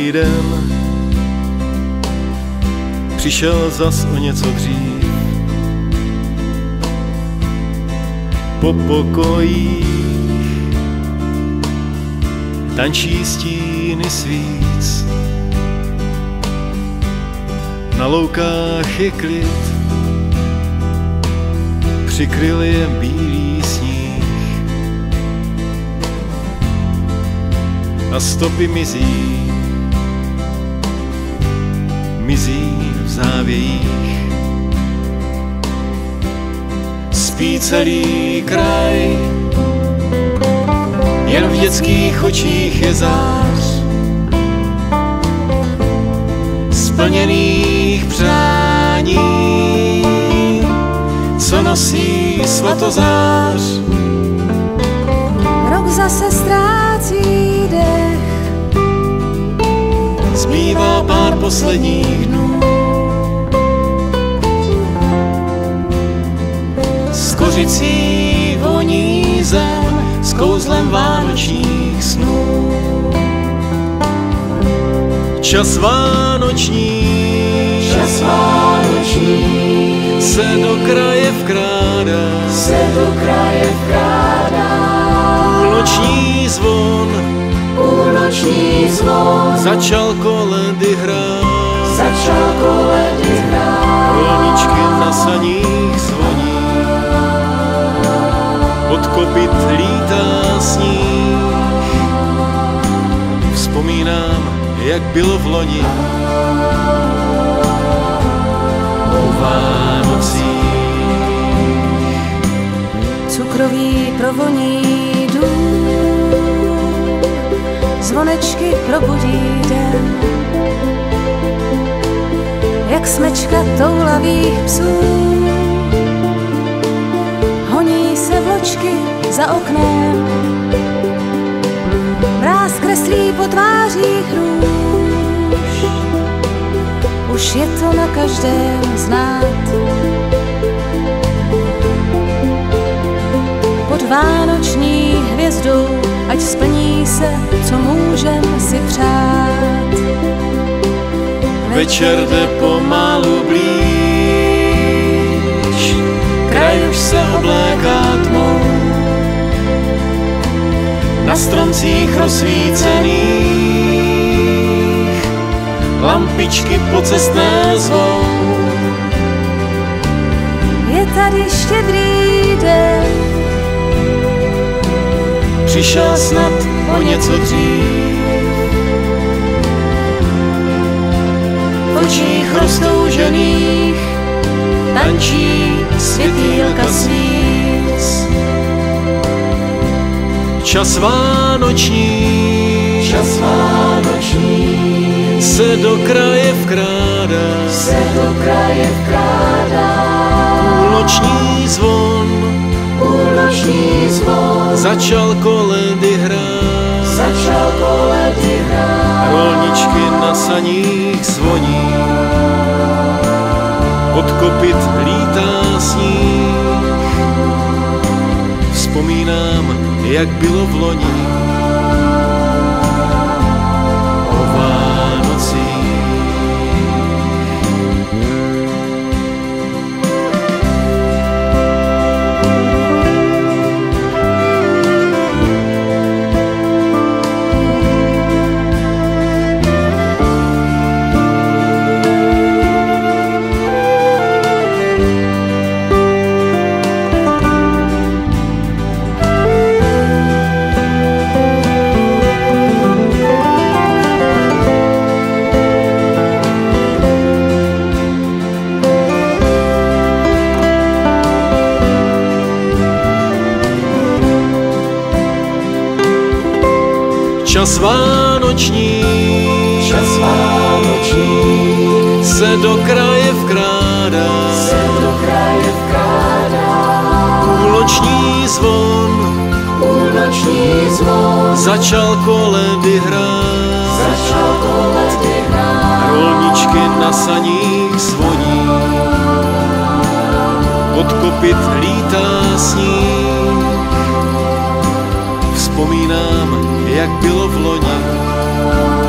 den přišel zas o něco dřív. Po pokojích tančí stíny svíc, na loukách je klid, přikryl je bílý sníh a stopy mizí v závějích. Spí celý kraj, jen v dětských očích je zář splněných přání, co nosí svatozář. Rok zase ztrácí dech, zbývá pár posledních dnů. S kořicí voní zem, s kouzlem vánočních snů. Čas vánoční se do kraje vkrádá, půlnoční zvon začal koledy hrát, rolničky na saních zvoní, od kopyt lítá sníh. Vzpomínám, jak bylo v loni o Vánocích. cukroví provoní dům, zvonečky probudí den, jak smečka toulavých psů. Honí se vločky za oknem, mráz kreslí po tvářích růž, už je to na každém znát. Pod vánoční hvězdou, ať splní se, co můžem si přát. Večer jde pomalu blíž, kraj už se obléká tmou, na stromcích rozsvícených lampičky pocestné zvou. Je tady štědrý den, přišel snad o něco dřív. V očích roztoužených tančí světýlka svíc. Čas vánoční se do kraje vkrádá, půlnoční zvon začal koledy hrát, rolničky na saních zvoní, od kopyt lítá sníh. Vzpomínám, jak bylo v loni o Vánocích. Čas vánoční se do kraje vkrádá, půlnoční zvon začal koledy hrát, rolničky na saních zvoní, od kopyt lítá sníh. Vzpomínám, jak bylo v loni